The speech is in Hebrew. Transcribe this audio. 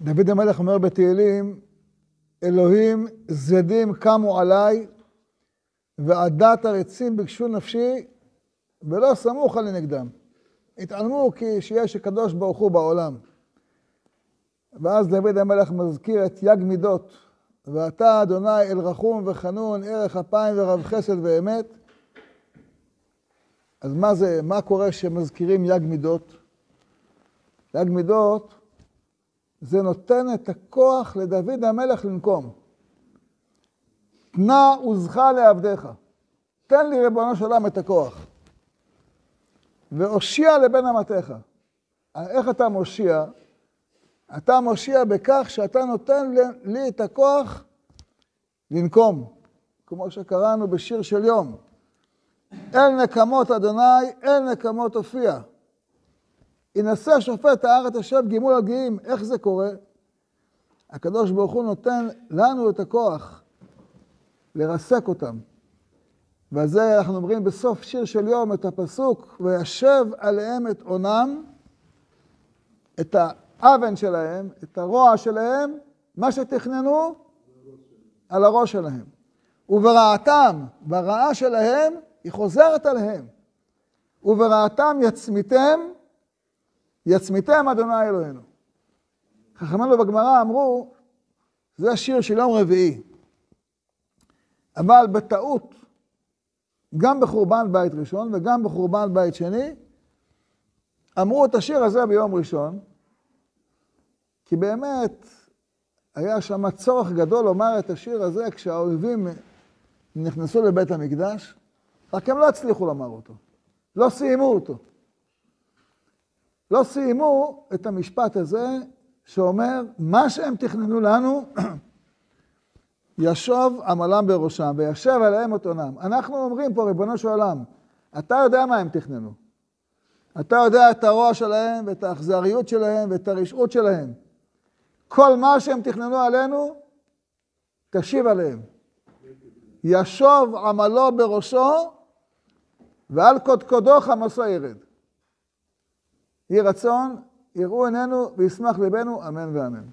דוד המלך אומר בתהילים, אלוהים זדים קמו עליי, ועדת הרצים ביקשו נפשי, ולא סמוך עלי נגדם. התעלמו כי שיש הקדוש ברוך הוא בעולם. ואז דוד המלך מזכיר את יג מידות, ואתה אדוני אל רחום וחנון, ערך אפיים ורב חסד ואמת. אז מה קורה שמזכירים יג מידות? יג מידות זה נותן את הכוח לדוד המלך לנקום. תנה עוזך לעבדיך. תן לי ריבונו של עולם את הכוח. והושיע לבן אמתיך. איך אתה מושיע? אתה מושיע בכך שאתה נותן לי את הכוח לנקום. כמו שקראנו בשיר של יום. אל נקמות אדוני, אל נקמות הופיע. ינסה שופט הארץ אשב גימול הגאים. איך זה קורה? הקדוש ברוך הוא נותן לנו את הכוח לרסק אותם. ועל זה אנחנו אומרים בסוף שיר של יום את הפסוק, וישב עליהם את עונם, את האבן שלהם, את הרוע שלהם, מה שתכננו על הראש שלהם. וברעתם, ברעה שלהם, היא חוזרת עליהם. וברעתם יצמיתם אדוני אלוהינו. חכמינו בגמרא אמרו, זה השיר של יום רביעי. אבל בטעות, גם בחורבן בית ראשון וגם בחורבן בית שני, אמרו את השיר הזה ביום ראשון, כי באמת היה שם צורך גדול לומר את השיר הזה כשהאויבים נכנסו לבית המקדש, רק הם לא הצליחו לומר אותו, לא סיימו אותו. לא סיימו את המשפט הזה שאומר, מה שהם תכננו לנו, ישוב עמלם בראשם, וישב עליהם את עונם. אנחנו אומרים פה, ריבונו של עולם, אתה יודע מה הם תכננו. אתה יודע את הרוע שלהם, ואת האכזריות שלהם, ואת הרשעות שלהם. כל מה שהם תכננו עלינו, תשיב עליהם. ישוב עמלו בראשו, ועל קודקודו חמסו ירד. יהי רצון, יראו עינינו וישמח ליבנו, אמן ואמן.